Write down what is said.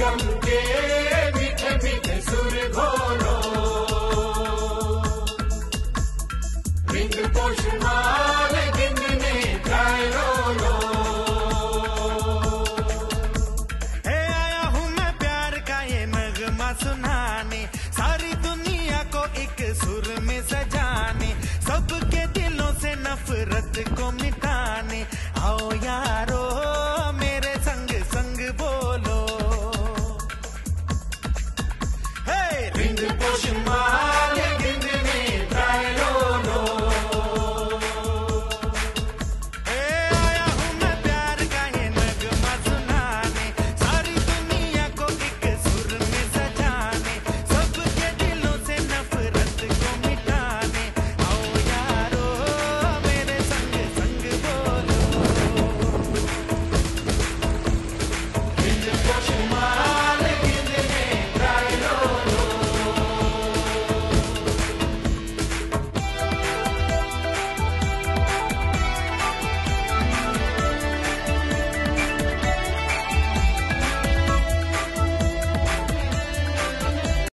जम के मीठे मीठे सुर घोलो, रिंग पोष वाले दिन में गाय रोलो। आया हूँ मैं प्यार का ये नगमा सुनाने, सारी दुनिया को एक सुर में सजाने, सबके दिलों से नफरत को मिटा